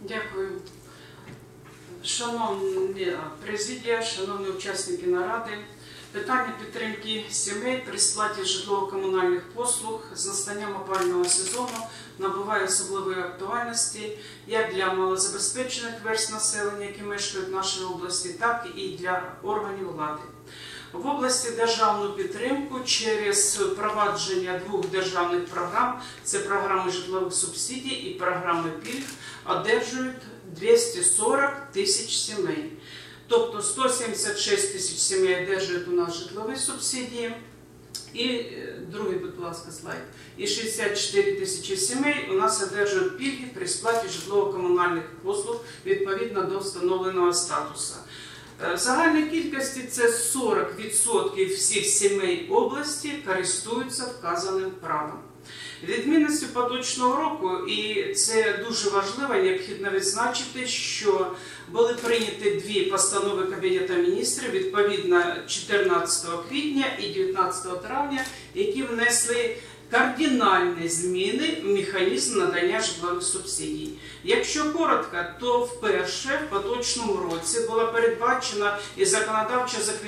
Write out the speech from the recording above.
Дякую. Шановні президія, шановні учасники наради, питання підтримки сімей при сплаті житлово-комунальних послуг з настанням опалювального сезону набуває особливої актуальності як для малозабезпечених верств населення, які мешкають в нашій області, так і для органів влади. В області державну підтримку через впровадження двох державних програм – це програми житлових субсидій і програми пільг – одержують 240 тисяч сімей. Тобто 176 тисяч сімей одержують у нас житлові субсидії, і другий, будь ласка, слайд, і 64 тисячі сімей у нас одержують пільги при сплаті житлово-комунальних послуг відповідно до встановленого статусу. В загальній кількості це 40% всіх сімей області користуються вказаним правом. Відмінністю поточного року, і це дуже важливо, необхідно відзначити, що були прийняті дві постанови Кабінету міністрів, відповідно 14 квітня і 19 травня, які внесли кардинальні зміни в механізм надання житлових субсидій. Якщо коротко, то вперше в поточному році була передбачена і законодавчо закріплена